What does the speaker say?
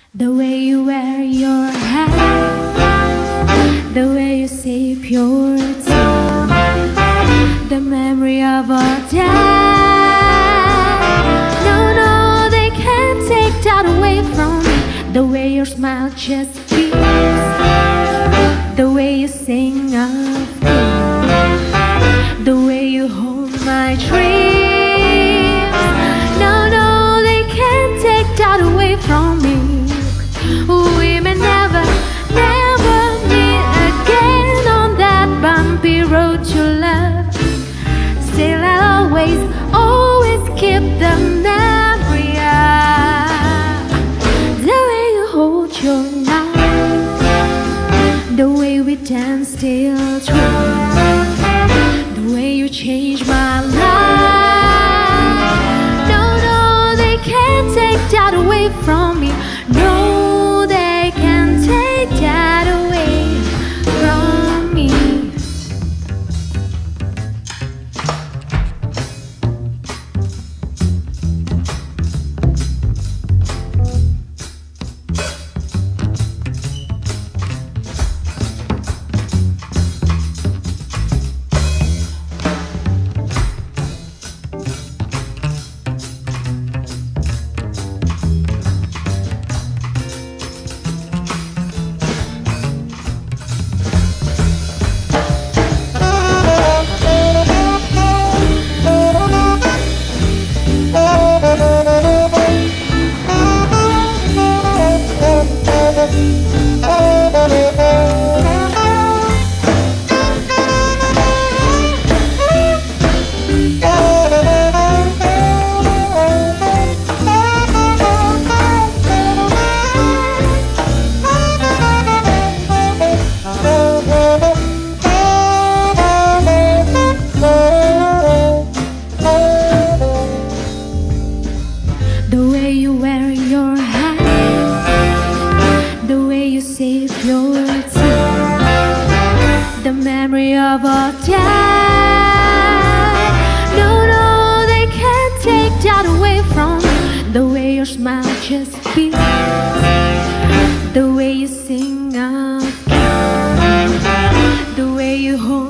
The way you wear your hat, the way you sip your tea, the memory of our dad. No, no, they can't take that away from me. The way your smile just beats, the way you sing of me, the way you hold my dreams. No, no, they can't take that away from me. We may never, never meet again on that bumpy road to love. Still I'll always, always keep the memory of the way you hold your knife, the way we dance till true, the way you change my life. No, no, they can't take that away from me. No, they can't take that away from me. The way you wear your hat, the way you sip your tea, the memory of our dad. No, no, they can't take that away from me. The way your smile just beats, the way you sing of me, the way you hold